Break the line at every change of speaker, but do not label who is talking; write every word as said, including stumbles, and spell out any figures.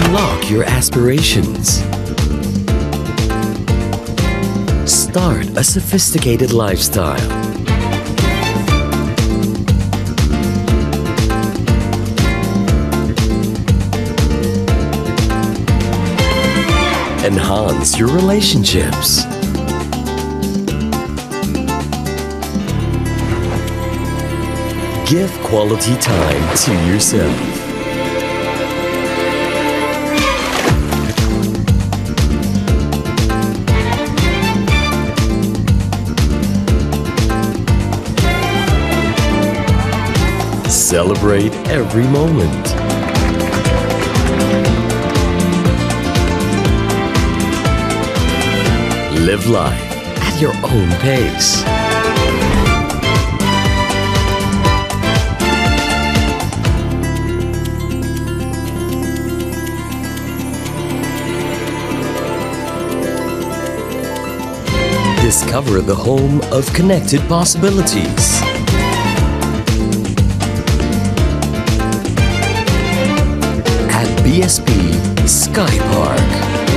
Unlock your aspirations. Start a sophisticated lifestyle. Enhance your relationships. Give quality time to yourself. Celebrate every moment. Live life at your own pace. Discover the home of connected possibilities. At B S P Skypark.